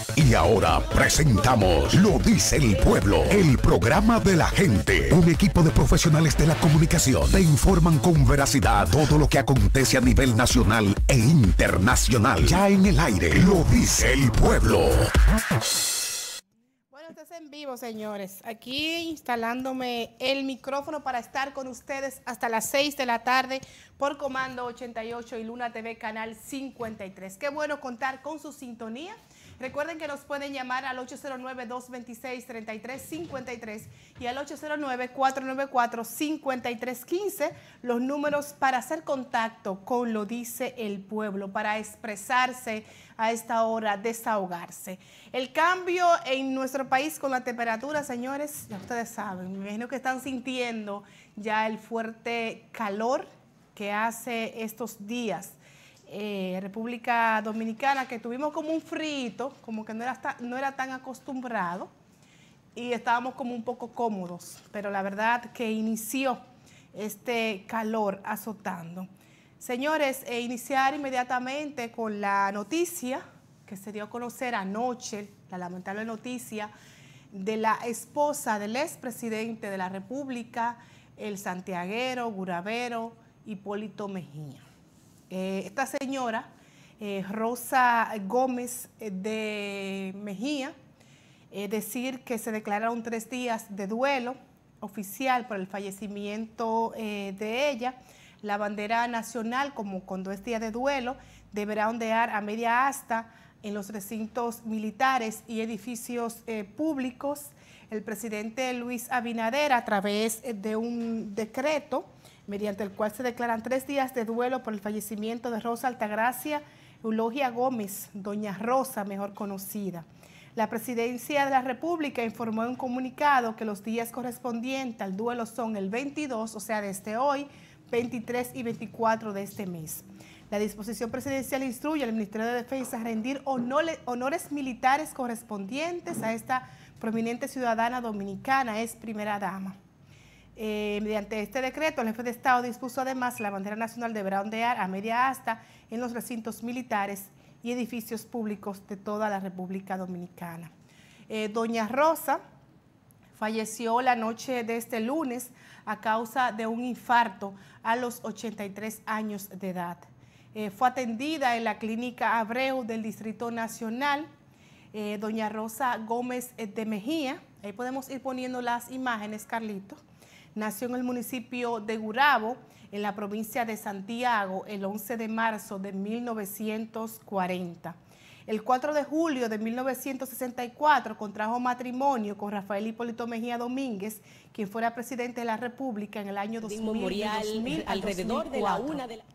Y ahora presentamos Lo Dice el Pueblo, el programa de la gente. Un equipo de profesionales de la comunicación te informan con veracidad todo lo que acontece a nivel nacional e internacional. Ya en el aire, Lo Dice el Pueblo. Bueno, esto es en vivo, señores. Aquí instalándome el micrófono para estar con ustedes hasta las 6 de la tarde por Comando 88 y Luna TV Canal 53. Qué bueno contar con su sintonía. Recuerden que nos pueden llamar al 809-226-3353 y al 809-494-5315, los números para hacer contacto con Lo Dice el Pueblo, para expresarse a esta hora, desahogarse. El cambio en nuestro país con la temperatura, señores, ya ustedes saben, me imagino que están sintiendo ya el fuerte calor que hace estos días. República Dominicana, que tuvimos como un frito, como que no era tan acostumbrado y estábamos como un poco cómodos, pero la verdad que inició este calor azotando. Señores, iniciar inmediatamente con la noticia que se dio a conocer anoche, la lamentable noticia de la esposa del expresidente de la República, el santiaguero, guravero, Hipólito Mejía. Esta señora, Rosa Gómez de Mejía, decir que se declararon 3 días de duelo oficial por el fallecimiento de ella. La bandera nacional, como con 2 días de duelo, deberá ondear a media asta en los recintos militares y edificios públicos. El presidente Luis Abinader, a través de un decreto, mediante el cual se declaran 3 días de duelo por el fallecimiento de Rosa Altagracia Eulogia Gómez, doña Rosa, mejor conocida. La Presidencia de la República informó en un comunicado que los días correspondientes al duelo son el 22, o sea, desde hoy, 23 y 24 de este mes. La disposición presidencial instruye al Ministerio de Defensa a rendir honores militares correspondientes a esta prominente ciudadana dominicana, es primera dama. Mediante este decreto, el jefe de Estado dispuso además la bandera nacional deberá ondear a media asta en los recintos militares y edificios públicos de toda la República Dominicana. Doña Rosa falleció la noche de este lunes a causa de un infarto a los 83 años de edad. Fue atendida en la clínica Abreu del Distrito Nacional. Doña Rosa Gómez de Mejía, ahí podemos ir poniendo las imágenes, Carlito. Nació en el municipio de Gurabo, en la provincia de Santiago, el 11 de marzo de 1940. El 4 de julio de 1964 contrajo matrimonio con Rafael Hipólito Mejía Domínguez, quien fuera presidente de la República en el año 2000 alrededor de la 1 de la...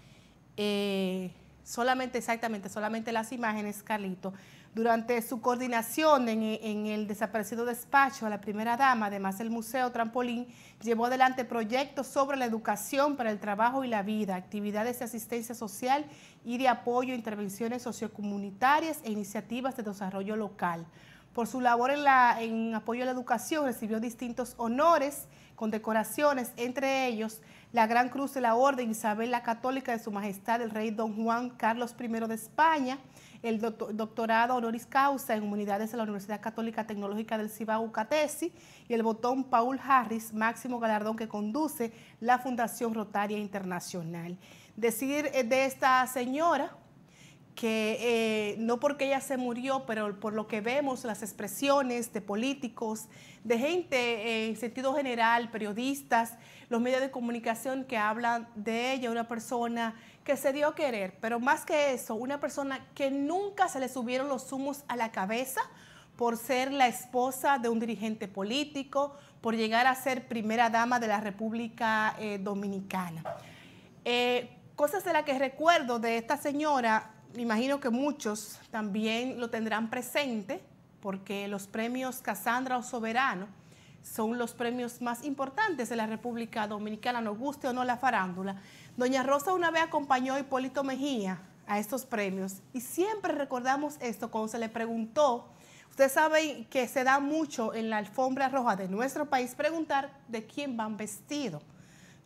solamente las imágenes, Carlito. Durante su coordinación en el desaparecido despacho a la primera dama, además del Museo Trampolín, llevó adelante proyectos sobre la educación para el trabajo y la vida, actividades de asistencia social y de apoyo a intervenciones sociocomunitarias e iniciativas de desarrollo local. Por su labor en apoyo a la educación, recibió distintos honores, condecoraciones, entre ellos la Gran Cruz de la Orden Isabel la Católica de Su Majestad el Rey Don Juan Carlos I de España, el doctorado honoris causa en humanidades de la Universidad Católica Tecnológica del Cibao UCATESI y el botón Paul Harris, máximo galardón que conduce la Fundación Rotaria Internacional. Decir de esta señora que no porque ella se murió, pero por lo que vemos, las expresiones de políticos, de gente en sentido general, periodistas, los medios de comunicación que hablan de ella, una persona que se dio a querer, pero más que eso, una persona que nunca se le subieron los humos a la cabeza por ser la esposa de un dirigente político, por llegar a ser primera dama de la República Dominicana. Cosas de las que recuerdo de esta señora, me imagino que muchos también lo tendrán presente, porque los premios Casandra o Soberano son los premios más importantes de la República Dominicana, nos guste o no la farándula. Doña Rosa una vez acompañó a Hipólito Mejía a estos premios y siempre recordamos esto cuando se le preguntó. Ustedes saben que se da mucho en la alfombra roja de nuestro país preguntar de quién van vestidos.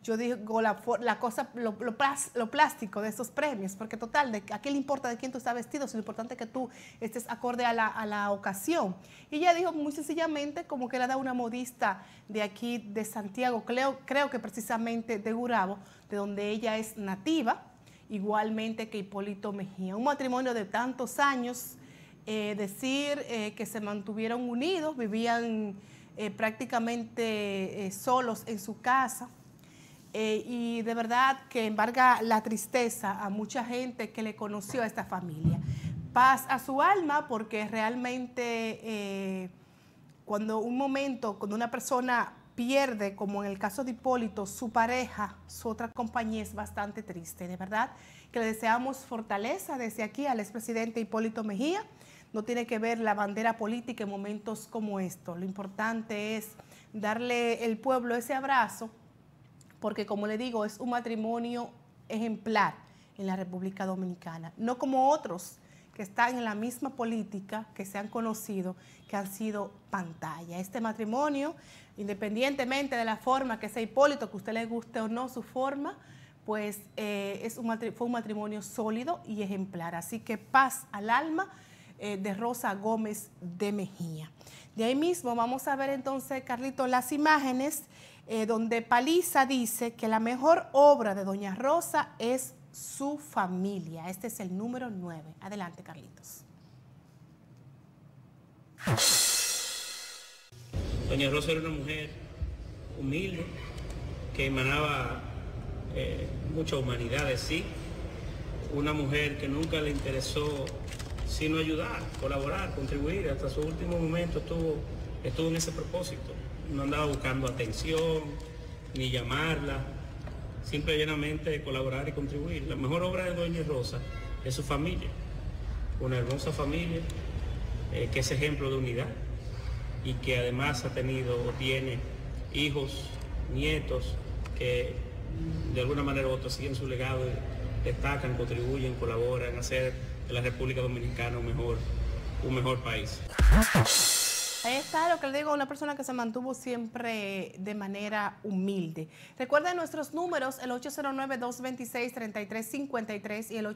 yo digo la cosa, lo plástico de estos premios, porque total, ¿a qué le importa de quién tú estás vestido? Si lo importante es que tú estés acorde a la ocasión. Y ella dijo muy sencillamente como que era de una modista de aquí de Santiago, creo que precisamente de Gurabo, de donde ella es nativa, igualmente que Hipólito Mejía. Un matrimonio de tantos años, decir que se mantuvieron unidos, vivían prácticamente solos en su casa. Y de verdad que embarga la tristeza a mucha gente que le conoció a esta familia. Paz a su alma, porque realmente cuando una persona pierde, como en el caso de Hipólito, su pareja, su otra compañía, es bastante triste. De verdad que le deseamos fortaleza desde aquí al expresidente Hipólito Mejía. No tiene que ver la bandera política en momentos como estos. Lo importante es darle al pueblo ese abrazo, porque como le digo, es un matrimonio ejemplar en la República Dominicana, no como otros que están en la misma política, que se han conocido, que han sido pantalla. Este matrimonio, independientemente de la forma que sea Hipólito, que a usted le guste o no su forma, pues fue un matrimonio sólido y ejemplar. Así que paz al alma de Rosa Gómez de Mejía. De ahí mismo vamos a ver entonces, Carlito, las imágenes donde Paliza dice que la mejor obra de doña Rosa es su familia. Este es el número 9. Adelante, Carlitos. Doña Rosa era una mujer humilde, que emanaba mucha humanidad de sí, una mujer que nunca le interesó sino ayudar, colaborar, contribuir. Hasta su último momento estuvo en ese propósito. No andaba buscando atención, ni llamarla, simple y llanamente colaborar y contribuir. La mejor obra de doña Rosa es su familia, una hermosa familia que es ejemplo de unidad y que además ha tenido o tiene hijos, nietos que de alguna manera u otra siguen su legado y destacan, contribuyen, colaboran a hacer de la República Dominicana un mejor país. Ahí está lo que le digo, una persona que se mantuvo siempre de manera humilde. Recuerden nuestros números, el 809-226-3353 y el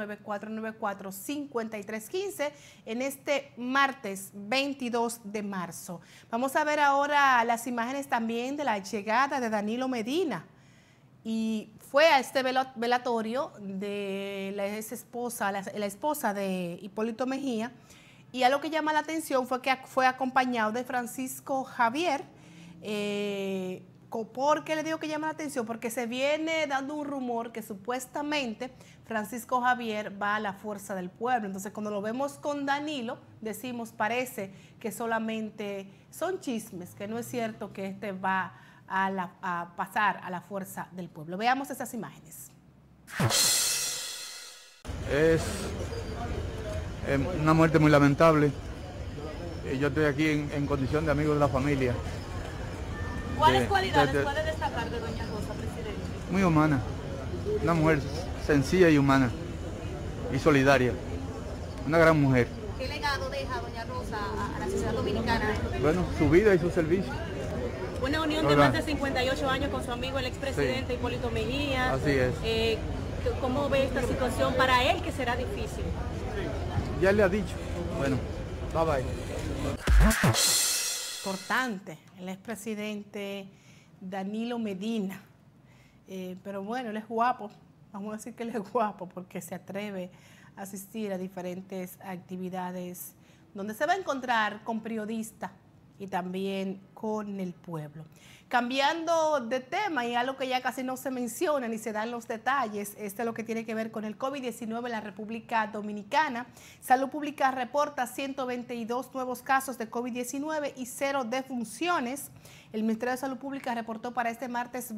809-494-5315 en este martes 22 de marzo. Vamos a ver ahora las imágenes también de la llegada de Danilo Medina. Y fue a este velatorio de la esposa de Hipólito Mejía. Y algo que llama la atención fue que fue acompañado de Francisco Javier. ¿Por qué le digo que llama la atención? Porque se viene dando un rumor que supuestamente Francisco Javier va a la Fuerza del Pueblo. Entonces, cuando lo vemos con Danilo, decimos, parece que solamente son chismes, que no es cierto que este va a pasar a la Fuerza del Pueblo. Veamos esas imágenes. Es una muerte muy lamentable. Yo estoy aquí en condición de amigo de la familia. ¿Cuáles cualidades puede destacar de doña Rosa, presidente? Muy humana, una mujer sencilla y humana y solidaria, una gran mujer. ¿Qué legado deja doña Rosa a la sociedad dominicana? Bueno, su vida y su servicio. Una unión de más de 58 años con su amigo el expresidente Hipólito Mejía. Así es. ¿Cómo ve esta situación para él, que será difícil? Ya le ha dicho. Bueno, bye bye. Importante, el expresidente Danilo Medina. Pero bueno, él es guapo. Vamos a decir que él es guapo porque se atreve a asistir a diferentes actividades donde se va a encontrar con periodistas y también con el pueblo. Cambiando de tema y algo que ya casi no se menciona ni se dan los detalles, este es lo que tiene que ver con el COVID-19 en la República Dominicana. Salud Pública reporta 122 nuevos casos de COVID-19 y 0 defunciones. El Ministerio de Salud Pública reportó para este martes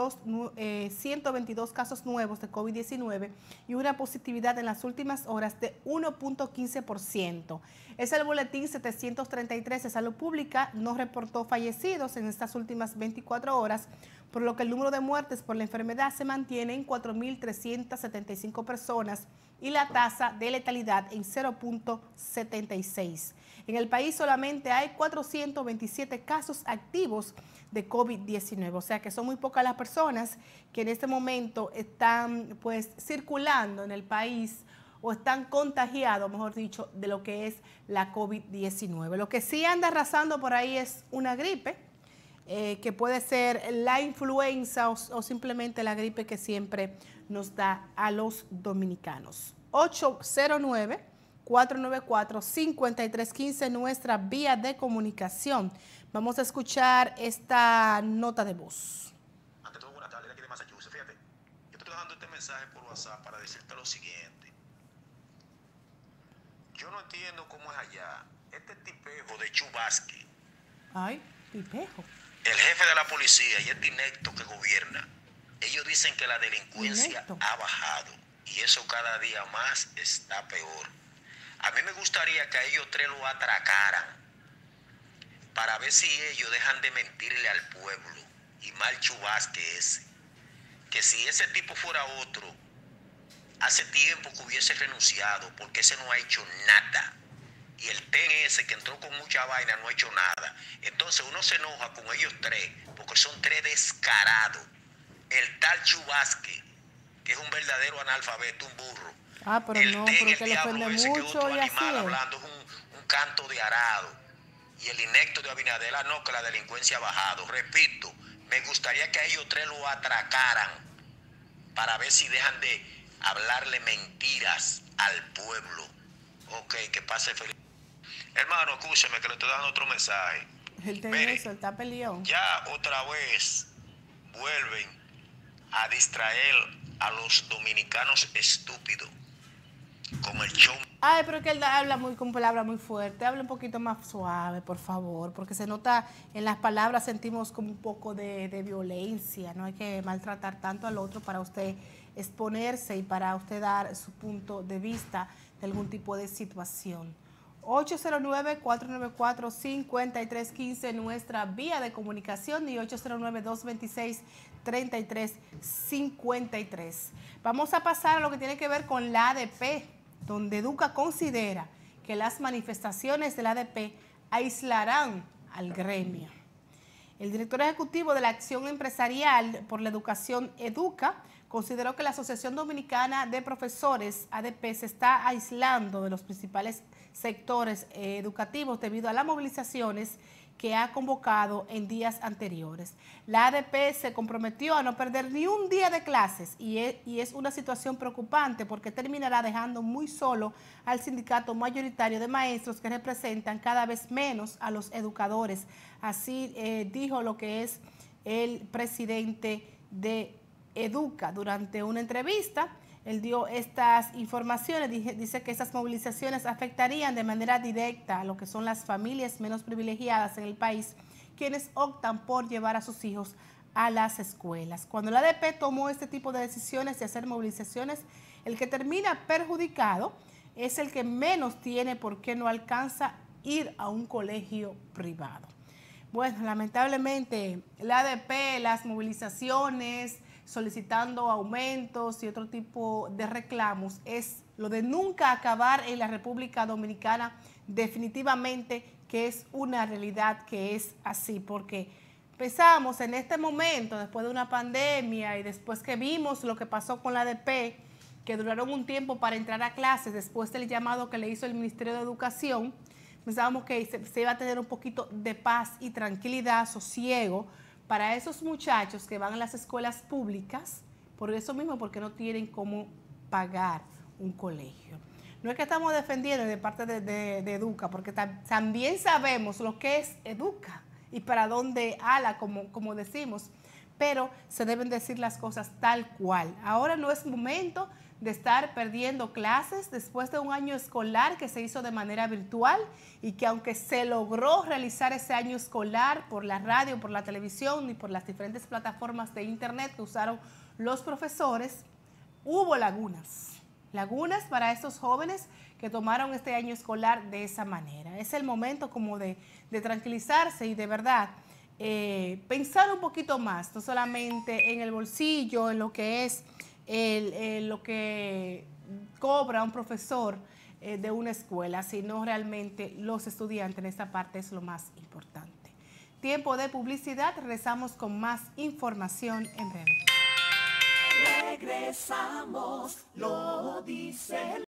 122 casos nuevos de COVID-19 y una positividad en las últimas horas de 1.15%. Es el boletín 733 de Salud Pública, no reportó fallecidos en estas últimas 24 horas, por lo que el número de muertes por la enfermedad se mantiene en 4.375 personas, y la tasa de letalidad en 0.76. En el país solamente hay 427 casos activos de COVID-19, o sea que son muy pocas las personas que en este momento están pues circulando en el país o están contagiados, mejor dicho, de lo que es la COVID-19. Lo que sí anda arrasando por ahí es una gripe, que puede ser la influenza o simplemente la gripe que siempre nos da a los dominicanos. 809-494-5315, nuestra vía de comunicación. Vamos a escuchar esta nota de voz. Ante todo, buenas tardes, aquí de Massachusetts. Fíjate, yo te estoy dando este mensaje por WhatsApp para decirte lo siguiente. Yo no entiendo cómo es allá. Este tipejo de Chubasky. Ay, tipejo. El jefe de la policía y este inecto que gobierna, ellos dicen que la delincuencia ha bajado y eso cada día más está peor. A mí me gustaría que a ellos tres lo atracaran para ver si ellos dejan de mentirle al pueblo y mal Chubasky ese. Que si ese tipo fuera otro, hace tiempo que hubiese renunciado porque ese no ha hecho nada. Y el TEN ese que entró con mucha vaina no ha hecho nada. Entonces uno se enoja con ellos tres porque son tres descarados. El tal Chubasky, que es un verdadero analfabeto, un burro. Ah, pero el no, TEN, porque le ofende mucho y así es. Hablando es un canto de arado. Y el inecto de Abinader, no, que la delincuencia ha bajado. Repito, me gustaría que a ellos tres lo atracaran para ver si dejan de hablarle mentiras al pueblo. Ok, que pase feliz. Hermano, escúcheme que le estoy dando otro mensaje. El tenso, está peleón. Ya otra vez vuelven a distraer a los dominicanos estúpidos con el show. Ay, pero que él habla con palabras muy fuertes. Habla un poquito más suave, por favor, porque se nota en las palabras, sentimos como un poco de violencia. No hay que maltratar tanto al otro para usted exponerse y para usted dar su punto de vista de algún tipo de situación. 809-494-5315, nuestra vía de comunicación, y 809-226-3353. Vamos a pasar a lo que tiene que ver con la ADP, donde Educa considera que las manifestaciones de la ADP aislarán al gremio. El director ejecutivo de la Acción Empresarial por la Educación, Educa, consideró que la Asociación Dominicana de Profesores, ADP, se está aislando de los principales sectores educativos debido a las movilizaciones que ha convocado en días anteriores. La ADP se comprometió a no perder ni un día de clases y es una situación preocupante porque terminará dejando muy solo al sindicato mayoritario de maestros que representan cada vez menos a los educadores. Así dijo lo que es el presidente de Educa durante una entrevista. Él dio estas informaciones, dice que estas movilizaciones afectarían de manera directa a lo que son las familias menos privilegiadas en el país, quienes optan por llevar a sus hijos a las escuelas. Cuando la ADP tomó este tipo de decisiones de hacer movilizaciones, el que termina perjudicado es el que menos tiene porque no alcanza ir a un colegio privado. Bueno, lamentablemente la ADP, las movilizaciones, solicitando aumentos y otro tipo de reclamos, es lo de nunca acabar en la República Dominicana. Definitivamente que es una realidad que es así, porque pensamos en este momento, después de una pandemia y después que vimos lo que pasó con la ADP, que duraron un tiempo para entrar a clases después del llamado que le hizo el Ministerio de Educación, pensábamos que se iba a tener un poquito de paz y tranquilidad, sosiego, para esos muchachos que van a las escuelas públicas, por eso mismo, porque no tienen cómo pagar un colegio. No es que estamos defendiendo de parte de Educa, porque también sabemos lo que es Educa y para dónde ala, como decimos, pero se deben decir las cosas tal cual. Ahora no es momento de estar perdiendo clases después de un año escolar que se hizo de manera virtual y que aunque se logró realizar ese año escolar por la radio, por la televisión y por las diferentes plataformas de internet que usaron los profesores, hubo lagunas para estos jóvenes que tomaron este año escolar de esa manera. Es el momento como de tranquilizarse y de verdad pensar un poquito más, no solamente en el bolsillo, en lo que es cobra un profesor de una escuela, sino realmente los estudiantes. En esta parte es lo más importante. Tiempo de publicidad, regresamos con más información en breve. Regresamos, lo dice